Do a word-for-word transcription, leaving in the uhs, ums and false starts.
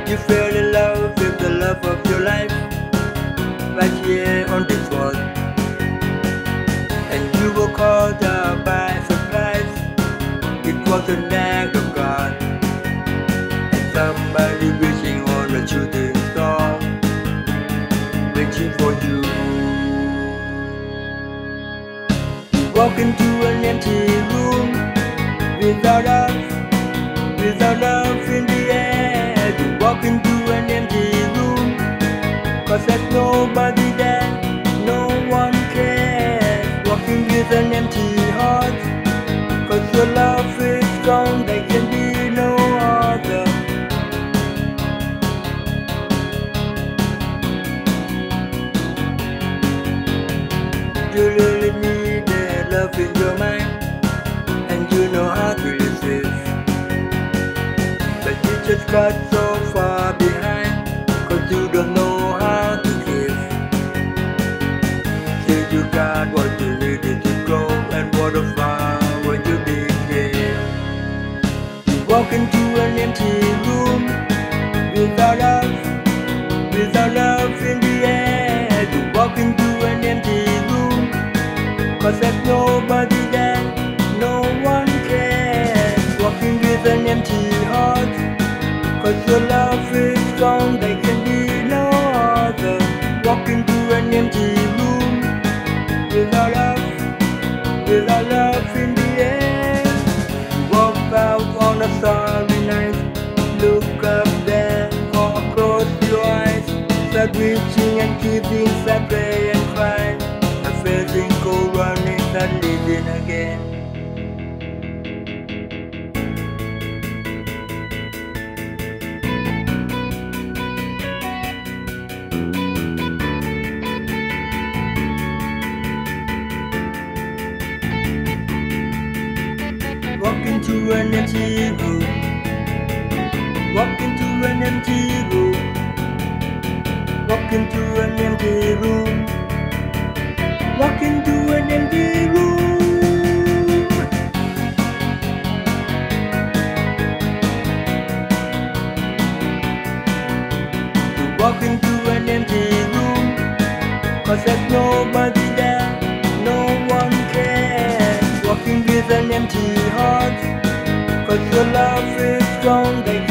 You fell in love with the love of your life, right here on this world. And you were caught up by surprise. It was an act of God, and somebody wishing on a shooting star, waiting for you. You walk into an empty room without us, without love in the air. You walk into an empty room, cause there's nobody there, no one cares. Walking with an empty heart, cause your love is gone, there can be no other. You really need that love in your mind, and you know how to resist. But you just got so far behind, cause you don't know how to kiss. Say you got what you needed to grow, and what a flower you became. You walk into an empty room without love, without love in the air. You walk into an empty room, cause there's nobody there, no one cares. Walking with an empty heart, cause your love is gone, there can be no other. Walking to an empty room without love, without love in the air. You walk out on a starry night, look up there or close your eyes, start reaching and keeping, start play and cry. A facing go running, start living again. Walk into an empty room, walk into an empty room, walk into an empty room, walk into an empty room. You walk into an empty room, cause there's nobody there, no one cares. Walking with an empty heart, cause your love is gone, they